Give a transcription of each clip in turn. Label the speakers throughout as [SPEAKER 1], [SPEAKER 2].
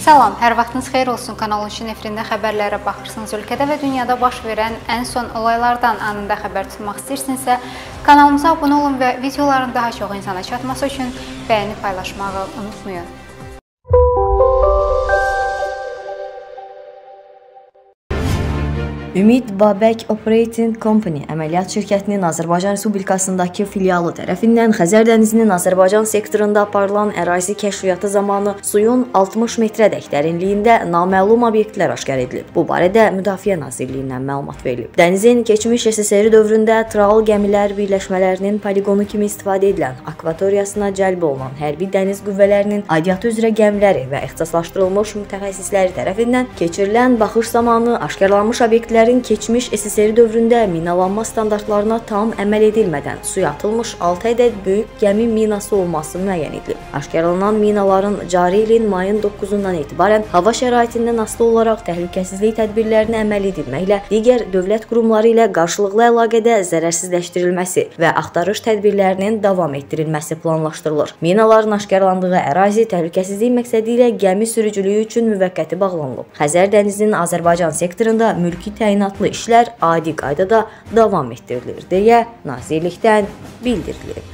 [SPEAKER 1] Salam, hər vaxtınız xeyir olsun. Kanalın Şin efirində xəbərlərə baxırsınız. Ölkədə və dünyada baş verən ən son olaylardan anında xəbər tutmaq istəyirsinizsə, kanalımıza abunə olun və videoların daha çox insana çatması üçün bəyəni paylaşmağı unutmayın.
[SPEAKER 2] Ümid Babək Operating Company əməliyyat şirkətinin Azərbaycan Respublikasındakı filialı tərəfindən Xəzər dənizinin Azərbaycan sektorunda aparılan ərazi kəşfiyyatı zamanı suyun 60 metrədək dərinliyində naməlum obyektlər aşkar edilib. Bu barədə Müdafiə Nazirliyindən məlumat verilib. Dənizin keçmiş SSR dövründə Tral gəmilər birləşmələrinin poligonu kimi istifadə edilən akvatoriyasına cəlb olunan hərbi dəniz qüvvələrinin aidiyyatı üzrə gəmiləri və ixtisaslaşdırılmış mütəxəssisləri tərəfindən keçirilən baxış zamanı aşkarlanmış obyektlər keçmiş SSR dövründə minalanma standartlarına tam əməl edilmədən suya atılmış 6 ədəd böyük gəmi minası olması müəyyən edilib. Aşkarlanan minaların cari ilin mayın 9-dan etibarən hava şəraitindən asılı olaraq təhlükəsizlik tədbirlərinə əməl edilməklə digər dövlət qurumları ilə qarşılıqlı əlaqədə zərərsizləşdirilməsi və axtarış tədbirlərinin davam etdirilməsi planlaşdırılır. Minaların aşkarlandığı ərazi təhlükəsizlik məqsədi ilə gəmi sürücülüyü üçün müvəqqəti bağlanılıb. Xəzər dənizinin Azərbaycan sektorunda mülki təyinatlı işlər adi qaydada davam etdirilir deyə Nazirlikdən bildirilib.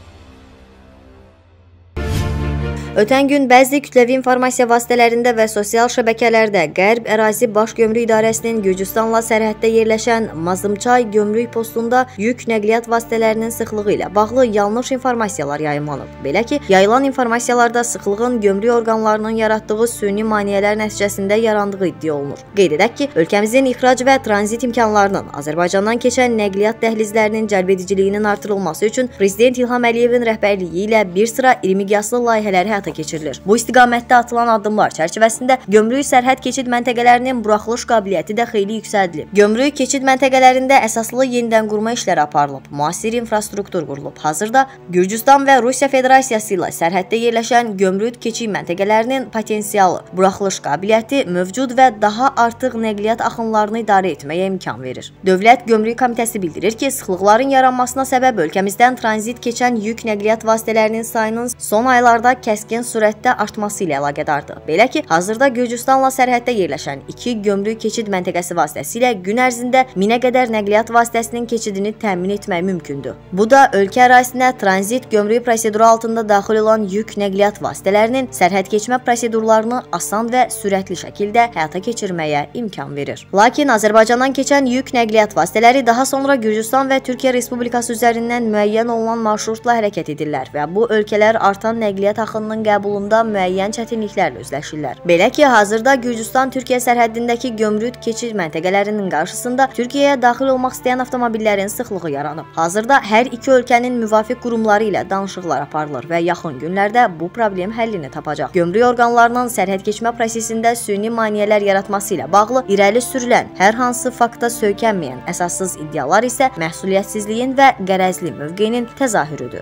[SPEAKER 2] Ötən gün bəzi kütləvi informasiya vasitələrində və sosial şəbəkələrdə Qərb Ərazi Baş Gömrük İdarəsinin Gürcüstanla sərhəddə yerləşən Mazımçay gömrük postunda yük nəqliyyat vasitələrinin sıxlığı ilə bağlı yanlış informasiyalar yayımlanıb. Belə ki, yayılan informasiyalarda sıxlığın gömrük orqanlarının yaratdığı süni maneələr nəticəsində yarandığı iddia olunur. Qeyd edək ki, ölkəmizin ixrac və tranzit imkanlarının Azərbaycandan keçən nəqliyyat dəhlizlərinin cəlbediciliyinin artırılması üçün Prezident İlham Əliyevin rəhbərliyi ilə bir sıra iri miqyaslı layihələr həyata keçirilir. Bu istiqamətdə atılan addımlar çərçivəsində gömrük sərhəd keçid məntəqələrinin buraxılış qabiliyyəti də xeyli yüksəldilib. Gömrük keçid məntəqələrində əsaslı yenidən qurma işləri aparılıb, müasir infrastruktur qurulub. Hazırda Gürcüstan və Rusiya Federasiyası ilə sərhəddə yerləşən gömrük keçid məntəqələrinin potensialı, buraxılış qabiliyyəti mövcud və daha artıq nəqliyyat axınlarını idarə etməyə imkan verir. Dövlət Gömrük Komitəsi bildirir ki, sıxlıqların yaranmasına səbəb ölkəmizdən tranzit keçən yük nəqliyyat vasitələrinin sayının son aylarda kəskin sürətdə artması ilə əlaqədardır. Belə ki, hazırda Gürcüstanla sərhəddə yerləşən 2 gömrük keçid məntəqəsi vasitəsilə gün ərzində 1000-ə qədər nəqliyyat vasitəsinin keçidini təmin etmək mümkündür. Bu da ölkə ərazisinə tranzit gömrük proseduru altında daxil olan yük nəqliyyat vasitələrinin sərhəd keçmə prosedurlarını asan və sürətli şəkildə həyata keçirməyə imkan verir. Lakin Azərbaycandan keçən yük nəqliyyat vasitələri daha sonra Gürcüstan və Türkiyə Respublikası üzərindən müəyyən olunan marşrutla hərəkət edirlər və bu ölkələr artan nəqliyyat axınının qəbulunda müəyyən çətinliklərlə üzləşirlər. Belə ki, hazırda Gürcüstan-Türkiyə sərhəddindəki gömrük keçid məntəqələrinin qarşısında Türkiyəyə daxil olmaq istəyən avtomobillərin sıxlığı yaranıb. Hazırda hər iki ölkənin müvafiq qurumları ilə danışıqlar aparılır və yaxın günlərdə bu problem həllini tapacaq. Gömrük orqanlarının sərhəd keçmə prosesində süni maneələr yaratması ilə bağlı irəli sürülən hər hansı fakta söykənməyən əsassız iddialar isə məsuliyyətsizliyin və qərəzli mövqeyinin təzahürüdür.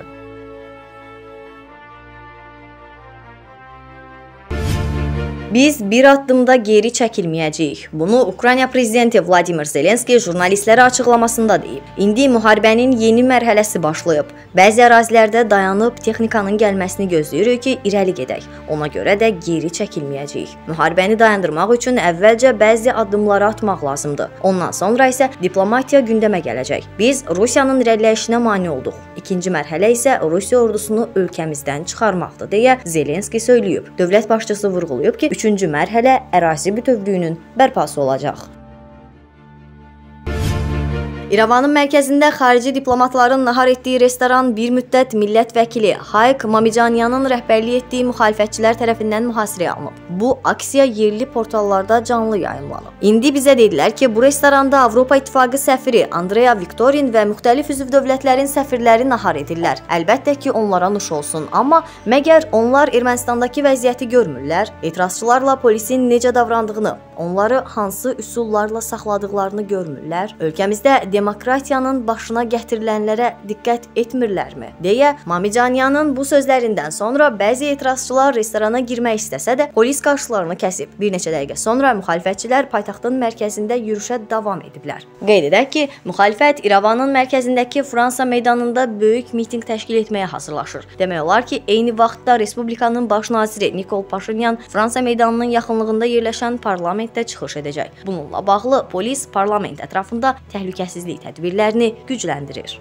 [SPEAKER 2] Biz bir addımda geri çəkilməyəcəyik. Bunu Ukrayna prezidenti Vladimir Zelenski jurnalistlərə açıqlamasında deyib. İndi müharibənin yeni mərhələsi başlayıb. Bəzi ərazilərdə dayanıb texnikanın gəlməsini gözləyirik ki, irəli gedək. Ona görə də geri çəkilməyəcəyik. Müharibəni dayandırmaq üçün əvvəlcə bəzi addımları atmaq lazımdır. Ondan sonra isə diplomatiya gündəmə gələcək. Biz Rusiyanın irəliləyişinə mane olduq. İkinci mərhələ isə Rusiya ordusunu ölkəmizdən çıxarmaqdır, deyə Zelenski söyləyib. Dövlət başçısı vurğulayıb ki, üçüncü mərhələ ərazi bütövlüyünün bərpası olacaq. İrəvanın mərkəzində xarici diplomatların nahar etdiyi restoran bir müddət millət vəkili Hayk Mamicanyanın rəhbərlik etdiyi müxalifətçilər tərəfindən mühasirəyə alınıb. Bu aksiya yerli portallarda canlı yayımlanıb. İndi bizə dedilər ki, bu restoranda Avropa İttifaqı səfiri Andrea Viktorin və müxtəlif üzv dövlətlərin səfirləri nahar edirlər. Əlbəttə ki, onlara nuş olsun, amma məgər onlar Ermənistandakı vəziyyəti görmürlər? Etirazçılarla polisin necə davrandığını, onları hansı üsullarla saxladıqlarını görmürlər? Ölkəmizdə demokratiyanın başına gətirilənlərə diqqət etmirlərmi? Deyə Mamicanyanın bu sözlərindən sonra bəzi etirazçılar restorana girmək istəsə də polis qarşılarını kəsib. Bir neçə dəqiqə sonra müxalifətçilər paytaxtın mərkəzində yürüşə davam ediblər. Qeyd edək ki, müxalifət İrəvanın mərkəzindəki Fransa meydanında böyük mitinq təşkil etməyə hazırlaşır. Demək olar ki, eyni vaxtda Respublikanın baş naziri Nikol Paşinyan Fransa meydanının yaxınlığında yerləşən parlamentdə çıxış edəcək. Bununla bağlı polis parlament ətrafında təhlükəsizlik tədbirlərini gücləndirir.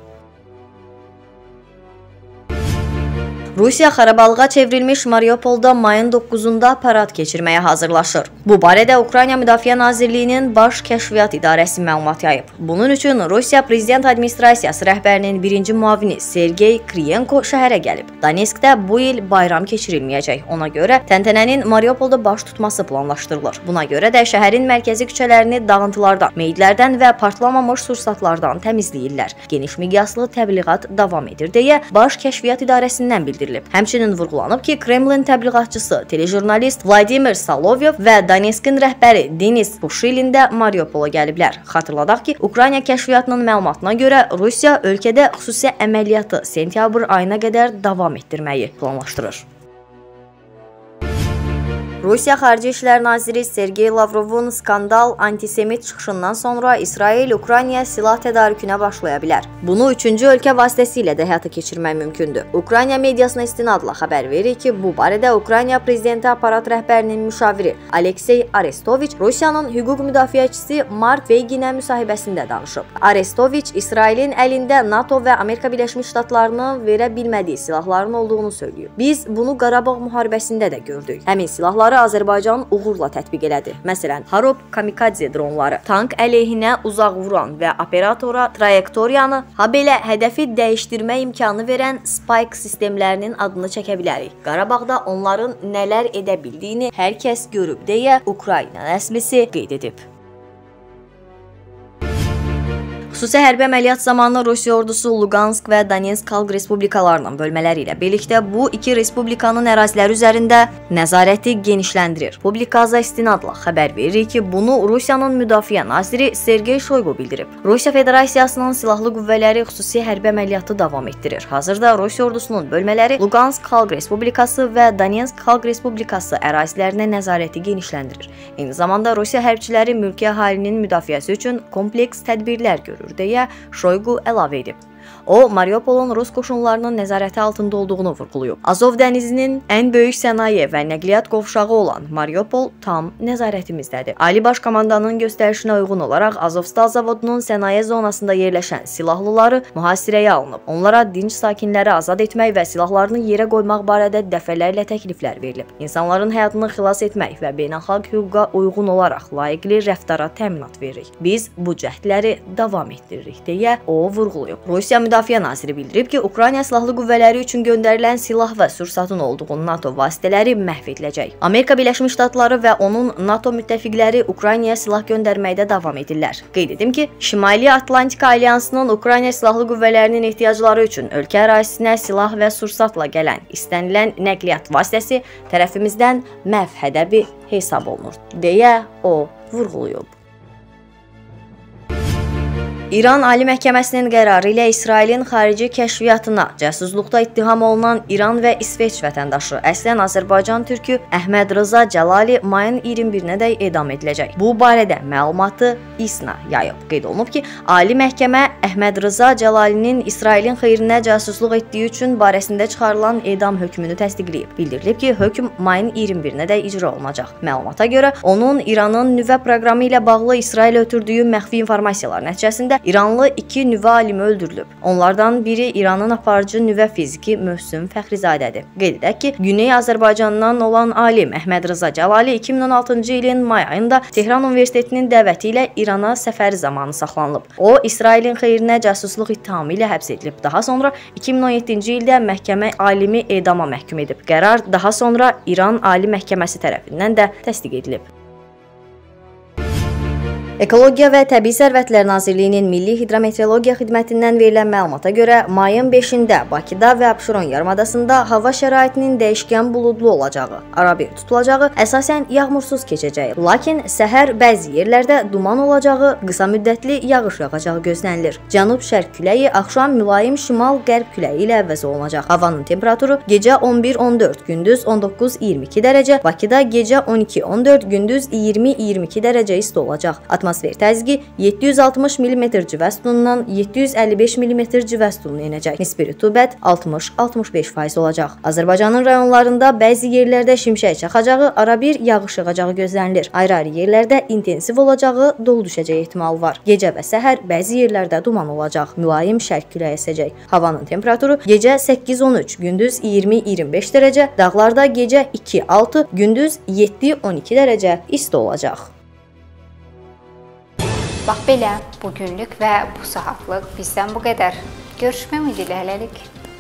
[SPEAKER 2] Rusiya xarabalığa çevrilmiş Mariupolda mayın 9-da parad keçirməyə hazırlaşır. Bu barədə Ukrayna Müdafiə Nazirliyinin Baş Kəşfiyyat İdarəsi məlumat yayıb. Bunun üçün Rusiya Prezident Administrasiyası rəhbərinin birinci müavini Sergey Kriyenko şəhərə gəlib. Donetskdə bu il bayram keçirilməyəcək. Ona görə təntənənin Mariupolda baş tutması planlaşdırılır. Buna görə də şəhərin mərkəzi küçələrini dağıntılardan, meyidlərdən və partlamamış sursatlardan təmizləyirlər. Geniş miqyaslı təbliğat davam edir deyə Baş Kəşfiyyat İdarəsindən bildirilib. Həmçinin vurğulanıb ki, Kremlin təbliğatçısı, telejurnalist Vladimir Solovyev və Donetskin rəhbəri Denis Pushilin də Mariupola gəliblər. Xatırladaq ki, Ukrayna kəşfiyyatının məlumatına görə Rusiya ölkədə xüsusi əməliyyatı sentyabr ayına qədər davam etdirməyi planlaşdırır. Rusiya Xarici İşlər Naziri Sergey Lavrovun skandal antisemit çıxışından sonra İsrail Ukraynaya silah tədarükünə başlaya bilər. Bunu üçüncü ölkə vasitəsilə də həyata keçirmək mümkündür. Ukrayna mediasına istinadla xəbər verir ki, bu barədə Ukrayna prezidenti aparat rəhbərinin müşaviri Aleksey Arestoviç Rusiyanın hüquq müdafiəçisi Mark Veyginə müsahibəsində danışıb. Arestoviç İsrailin əlində NATO və Amerika Birləşmiş Ştatlarının verə bilmədiyi silahların olduğunu söylüyor. Biz bunu Qarabağ müharibəsində də gördük. Həmin silahlar Azərbaycan uğurla tətbiq elədi. Məsələn, Harop kamikadze dronları, tank əleyhinə uzaq vuran və operatora trayektoriyanı, habelə hədəfi dəyişdirmə imkanı verən Spike sistemlərinin adını çəkə bilərik. Qarabağda onların nələr edə bildiyini hər kəs görüb deyə Ukrayna rəsmisi qeyd edib. Xüsusi hərbi əməliyyat zamanı Rusiya ordusu Lugansk və Donetsk xalq respublikalarının bölmələri ilə birlikdə bu iki respublikanın əraziləri üzərində nəzarəti genişləndirir. Publikaza istinadla xəbər verir ki, bunu Rusiyanın Müdafiə naziri Sergey Shoygu bildirib. Rusiya Federasiyasının silahlı qüvvələri xüsusi hərbi əməliyyatı davam etdirir. Hazırda Rusiya ordusunun bölmələri Lugansk xalq respublikası və Donetsk xalq respublikası ərazilərinə nəzarəti genişləndirir. Eyni zamanda Rusiya hərbçiləri mülki əhalinin müdafiəsi üçün kompleks tədbirlər görür deyə Shoygu əlavə edib. O, Mariupolun Rus qoşunlarının nəzarəti altında olduğunu vurğulayıb. Azov dənizinin ən böyük sənaye və nəqliyyat qovşağı olan Mariupol tam nəzarətimizdədir. Ali Baş Komandanın göstərişinə uyğun olaraq Azovstal zavodunun sənaye zonasında yerləşən silahlıları mühasirəyə alınıb. Onlara dinc sakinləri azad etmək və silahlarını yerə qoymaq barədə dəfələrlə təkliflər verilib. İnsanların həyatını xilas etmək və beynəlxalq hüquqa uyğun olaraq layiqli rəftara təminat veririk. Biz bu cəhdləri davam etdiririk deyə o vurğulayıb. Rusiya Müdafiə naziri bildirib ki, Ukrayna silahlı qüvvələri üçün göndərilən silah və sursatın olduğu NATO vasitələri məhv ediləcək. Amerika Birləşmiş Ştatları və onun NATO müttəfiqləri Ukraynaya silah göndərməkdə davam edirlər. Qeyd edim ki, Şimali Atlantika Alyansının Ukrayna silahlı qüvvələrinin ehtiyacları üçün ölkə ərazisinə silah və sursatla gələn istənilən nəqliyyat vasitəsi tərəfimizdən məhv hədəfi hesab olunur, deyə o vurğulayıb. İran Ali Məhkəməsinin qərarı ilə İsrailin xarici kəşfiyyatına cəsusluqda ittiham olunan İran və İsveç vətəndaşı, əslən Azərbaycan türkü Əhməd Rıza Cəlali mayın 21-nədək edam ediləcək. Bu barədə məlumatı İSNA yayıb. Qeyd olunub ki, Ali Məhkəmə Əhməd Rıza Cəlalinin İsrailin xeyrinə cəsusluq etdiyi üçün barəsində çıxarılan edam hökmünü təsdiqləyib. Bildirilib ki, hökm mayın 21-nədək icra olunacaq. Məlumata görə onun İranın nüvə proqramı ilə bağlı İsrail ötürdüyü məxfi informasiyalar nəticəsində İranlı 2 nüvə alimi öldürülüb. Onlardan biri İranın aparıcı nüvə fiziki Möhsün Fəxrizadədir. Qeyd edək ki, Güney Azərbaycandan olan alim Əhməd Rıza Cəlali 2016-cı ilin may ayında Tehran Universitetinin dəvəti ilə İrana səfəri zamanı saxlanılıb. O, İsrailin xeyrinə cəsusluq ittihamı ilə həbs edilib. Daha sonra 2017-ci ildə məhkəmə alimi edama məhkum edib. Qərar daha sonra İran Ali Məhkəməsi tərəfindən də təsdiq edilib. Ekologiya və Təbii Sərvətlər Nazirliyinin Milli Hidrometeorologiya Xidmətindən verilən məlumata görə mayın 5-də Bakıda və Abşeron yarımadasında hava şəraitinin dəyişkən buludlu olacağı, arabir tutulacağı, əsasən yağmursuz keçəcəyi, lakin səhər bəzi yerlərdə duman olacağı, qısa müddətli yağış yağacağı gözlənilir. Cənub-şərq küləyi axşam mülayim şimal-qərb küləyi ilə əvəz olunacaq. Havanın temperaturu gecə 11-14, gündüz 19-22 dərəcə, Bakıda gecə 12-14, gündüz 20-22 dərəcə isti olacaq. Atmosfer təzyiqi 760 mm civə sütunundan 755 mm civə sütununa enəcək. Nisbi rütubət 60-65% olacaq. Azərbaycanın rayonlarında bəzi yerlərdə şimşək çaxacağı, arabir yağış yağacağı gözlənilir. Ayrı-ayrı yerlərdə intensiv olacağı, dolu düşəcəyi ehtimalı var. Gecə və səhər bəzi yerlərdə duman olacaq. Mülayim şərq küləyi əsəcək. Havanın temperaturu gecə 8-13, gündüz 20-25 dərəcə, dağlarda gecə 2-6, gündüz 7-12 dərəcə isti olacaq.
[SPEAKER 1] Bax belə, bugünlük və bu saatlıq bizdən bu qədər. Görüşmək ümidi ilə hələlik.